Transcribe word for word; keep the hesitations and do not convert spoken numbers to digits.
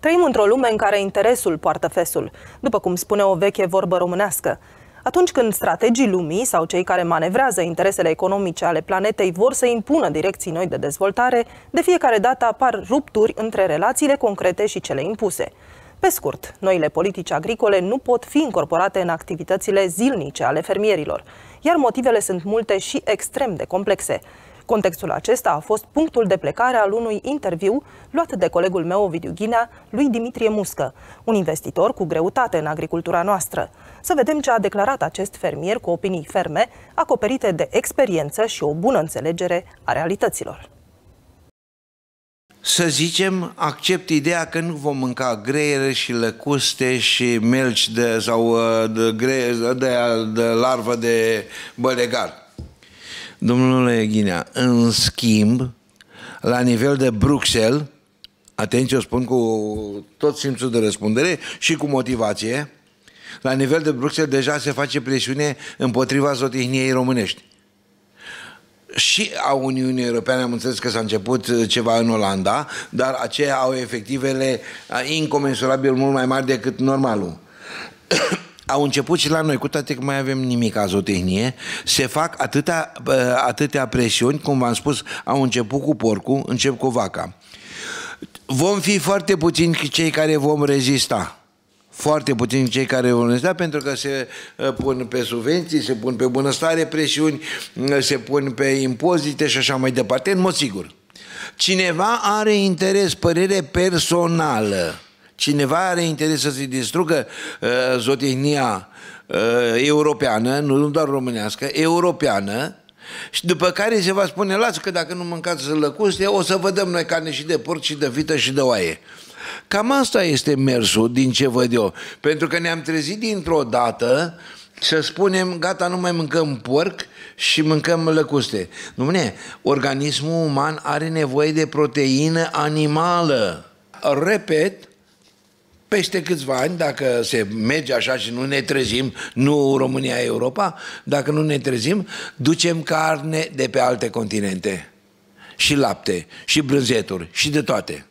Trăim într-o lume în care interesul poartă fesul, după cum spune o veche vorbă românească. Atunci când strategii lumii sau cei care manevrează interesele economice ale planetei vor să impună direcții noi de dezvoltare, de fiecare dată apar rupturi între relațiile concrete și cele impuse. Pe scurt, noile politici agricole nu pot fi incorporate în activitățile zilnice ale fermierilor, iar motivele sunt multe și extrem de complexe. Contextul acesta a fost punctul de plecare al unui interviu luat de colegul meu Ovidiu Ghinea lui Dimitrie Muscă, un investitor cu greutate în agricultura noastră. Să vedem ce a declarat acest fermier cu opinii ferme, acoperite de experiență și o bună înțelegere a realităților. Să zicem, accept ideea că nu vom mânca greiere și lăcuste și melci de, sau de, de, de, de larvă de bălegar. Domnule Ghinea, în schimb, la nivel de Bruxelles, atenție, o spun cu tot simțul de răspundere și cu motivație, la nivel de Bruxelles deja se face presiune împotriva zootehniei românești. Și a Uniunii Europene, am înțeles că s-a început ceva în Olanda, dar aceia au efectivele incomensurabil mult mai mari decât normalul. Au început și la noi, cu toate că mai avem nimic ca zootehnie, se fac atâtea, atâtea presiuni, cum v-am spus, au început cu porcul, încep cu vaca. Vom fi foarte puțini cei care vom rezista. Foarte puțini cei care vor rezista, pentru că se pun pe subvenții, se pun pe bunăstare presiuni, se pun pe impozite și așa mai departe, în mod sigur. Cineva are interes, părere personală, cineva are interes să se distrugă uh, zootehnia uh, europeană, nu doar românească, europeană, și după care se va spune, lasă că dacă nu mâncați lăcuste, o să vă dăm noi carne și de porc și de vită și de oaie. Cam asta este mersul din ce văd eu. Pentru că ne-am trezit dintr-o dată să spunem, gata, nu mai mâncăm porc și mâncăm lăcuste. Dom'le, organismul uman are nevoie de proteină animală. Repet, peste câțiva ani, dacă se merge așa și nu ne trezim, nu România, Europa, dacă nu ne trezim, ducem carne de pe alte continente. Și lapte, și brânzeturi, și de toate.